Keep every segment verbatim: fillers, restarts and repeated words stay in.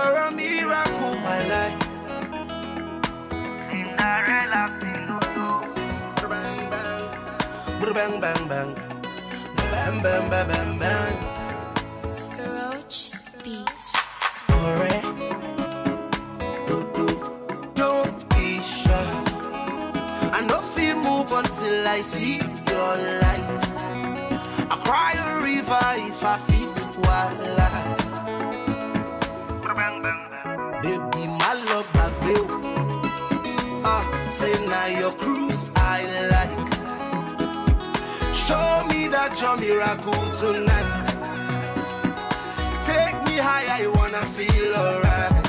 you're a miracle, my life. Cinderella, Bang bang, bang bang bang, bang bang bang bang bang. Roach Beats. Alright, don't be shy. I know feel move until I see your light. I cry a river if I fit wala. Baby, my love, my babe. Ah, say now your cruise I like. Show me that your miracle tonight. Take me higher, you wanna feel alright.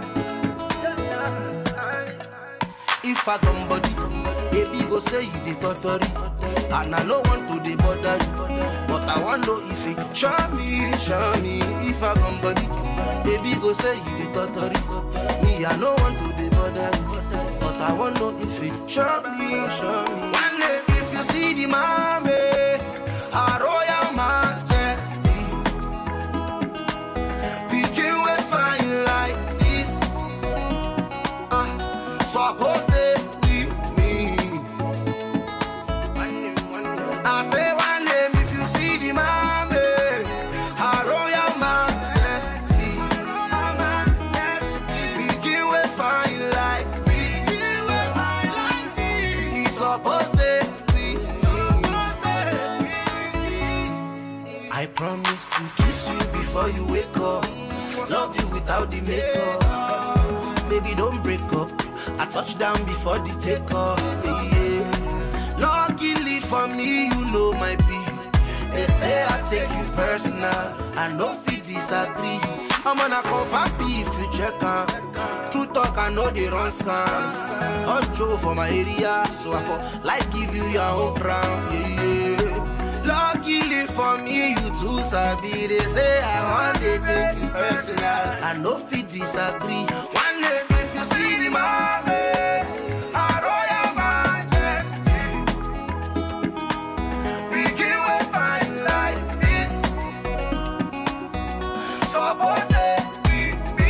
If I come body, baby go say you the totally. And I no want to the bother you, but I want to know if it show me, show me. If I come body, baby go say you the totally. Me I no want to the bother you, but I want to know if it show me, show me. One day if you see the mommy, her royal majesty, begin with fine like this. Uh, suppose they with me. I say one name if you see the mommy, her royal majesty, begin with fine like this. He's supposed to with me. I promise to kiss you before you wake up, love you without the makeup. Baby, don't break up. I touch down before the takeoff. Yeah, yeah. Luckily for me, you know my B. They say I take you personal. I know if you disagree, I'm gonna confirm B if you check on. True talk, I know they run scams. Untrue for my area, so I for like give you your own crown. Yeah, yeah. Luckily for me, you too sabi. They say I want to take you personal. I know if you disagree. One day if you see the mommy, her royal majesty, begin with fine like this. Suppose they with me.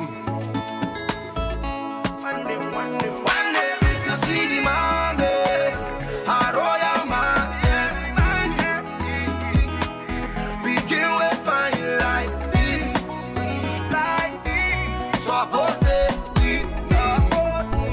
One day, one day, one day if you see the mommy, her royal majesty, begin with fine like this. Suppose they with me.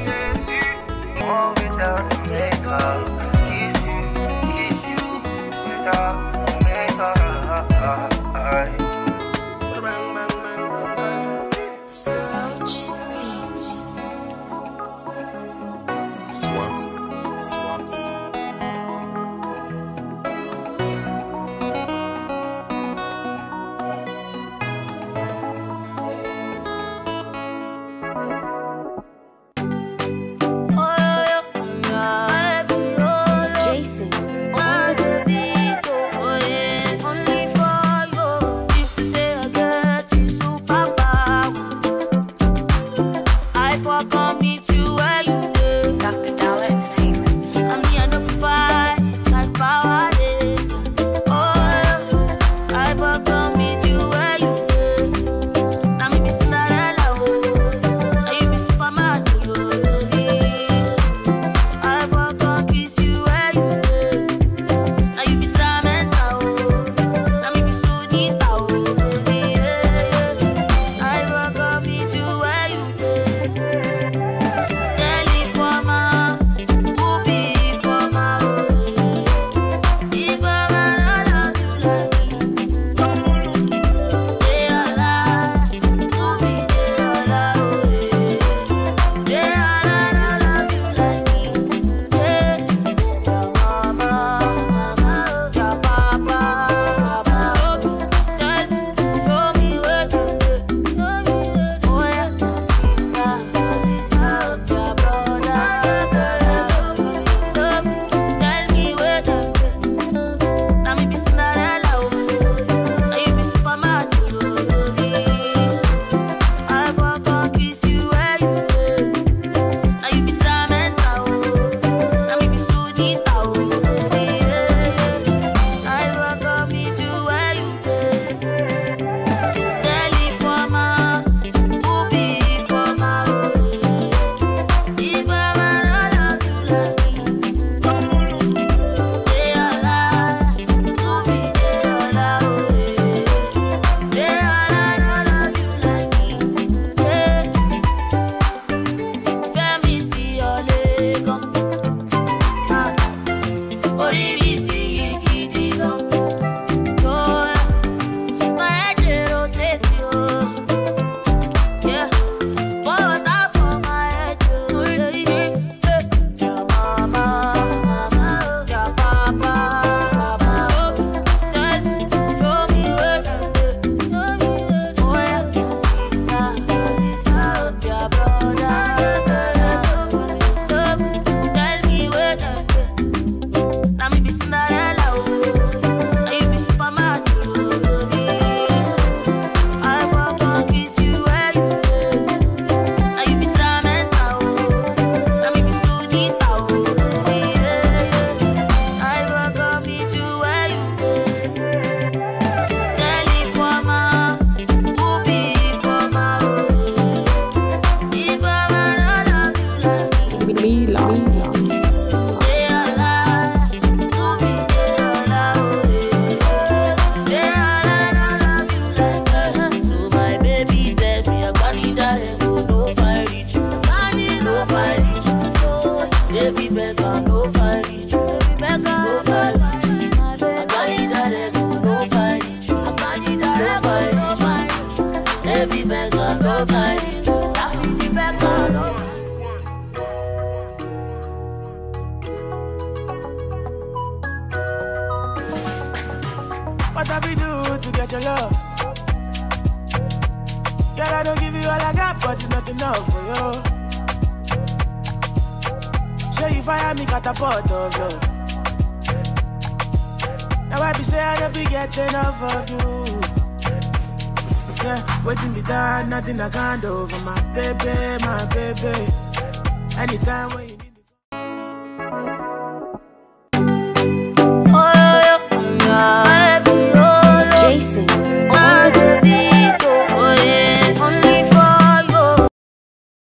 I don't give you all I got, but it's not enough for you. Show you fire me catapult of you. Now I be say I don't be get enough of you. Yeah, waiting me down, nothing I can't do for my baby, my baby. Anytime when